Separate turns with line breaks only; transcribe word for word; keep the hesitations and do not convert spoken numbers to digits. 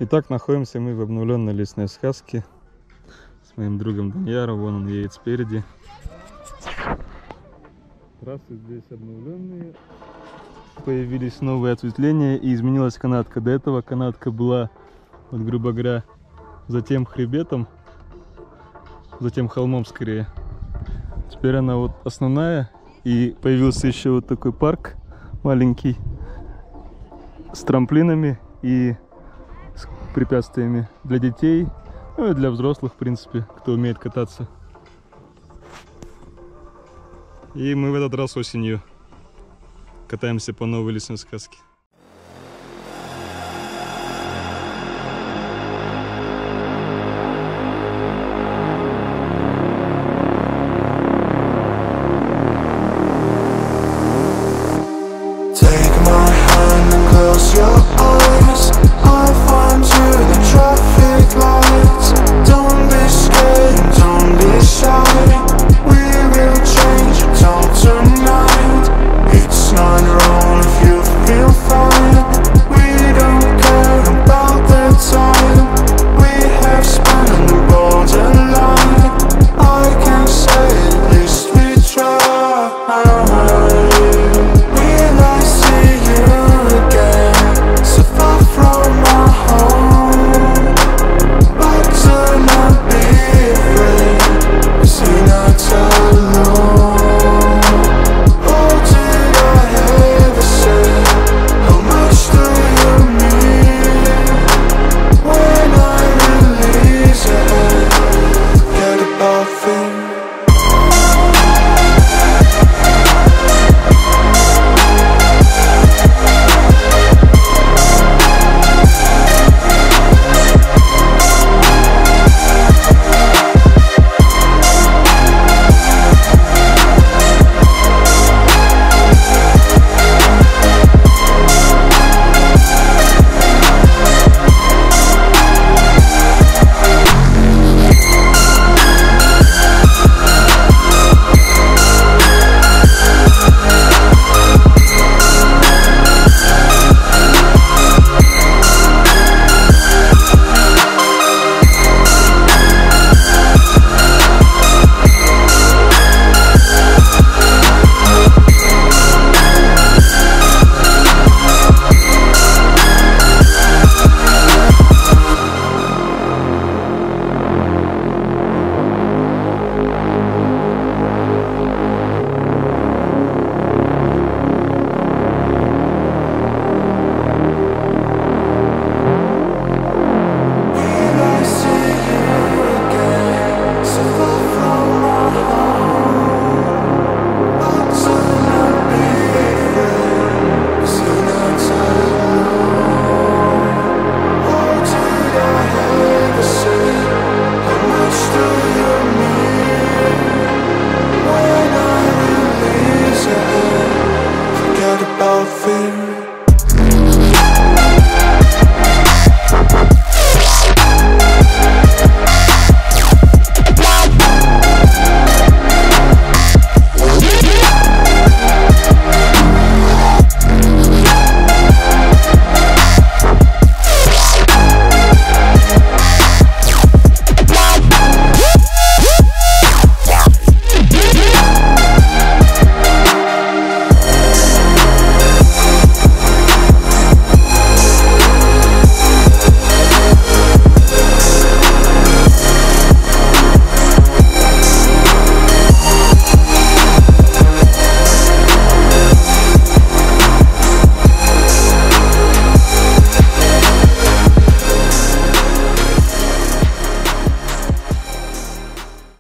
Итак, находимся мы в обновленной лесной сказке с моим другом Даньяром. Вон он едет спереди. Трассы здесь обновленные. Появились новые ответвления и изменилась канатка. До этого канатка была, вот, грубо говоря, за тем хребетом, за тем холмом скорее. Теперь она вот основная. И появился еще вот такой парк маленький с трамплинами и с препятствиями для детей, ну и для взрослых, в принципе, кто умеет кататься. И мы в этот раз осенью катаемся по новой лесной сказке.